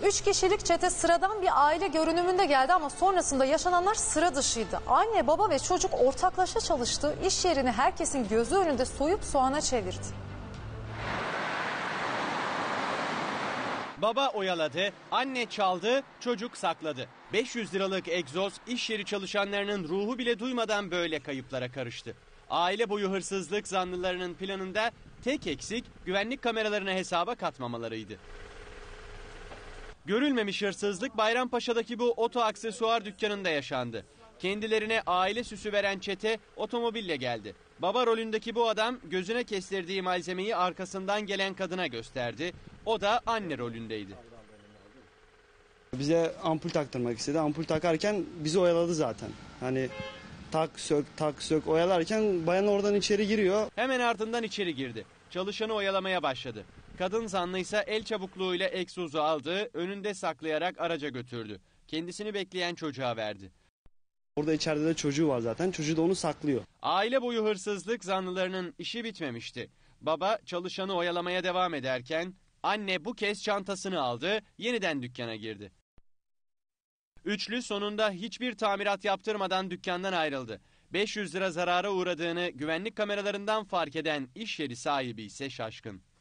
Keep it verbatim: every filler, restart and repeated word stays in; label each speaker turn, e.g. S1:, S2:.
S1: Üç kişilik çete sıradan bir aile görünümünde geldi ama sonrasında yaşananlar sıra dışıydı. Anne, baba ve çocuk ortaklaşa çalıştı. İş yerini herkesin gözü önünde soyup soğana çevirdi.
S2: Baba oyaladı, anne çaldı, çocuk sakladı. beş yüz liralık egzoz iş yeri çalışanlarının ruhu bile duymadan böyle kayıplara karıştı. Aile boyu hırsızlık zanlılarının planında tek eksik güvenlik kameralarını hesaba katmamalarıydı. Görülmemiş hırsızlık Bayrampaşa'daki bu oto aksesuar dükkanında yaşandı. Kendilerine aile süsü veren çete otomobille geldi. Baba rolündeki bu adam gözüne kestirdiği malzemeyi arkasından gelen kadına gösterdi. O da anne rolündeydi.
S3: Bize ampul taktırmak istedi. Ampul takarken bizi oyaladı zaten. Hani tak sök tak sök oyalarken bayan oradan içeri giriyor.
S2: Hemen ardından içeri girdi. Çalışanı oyalamaya başladı. Kadın zanlıysa el çabukluğuyla egzozu aldı, önünde saklayarak araca götürdü. Kendisini bekleyen çocuğa verdi.
S3: Orada içeride de çocuğu var zaten. Çocuğu da onu saklıyor.
S2: Aile boyu hırsızlık zanlılarının işi bitmemişti. Baba çalışanı oyalamaya devam ederken anne bu kez çantasını aldı, yeniden dükkana girdi. Üçlü sonunda hiçbir tamirat yaptırmadan dükkandan ayrıldı. beş yüz lira zarara uğradığını güvenlik kameralarından fark eden iş yeri sahibi ise şaşkın.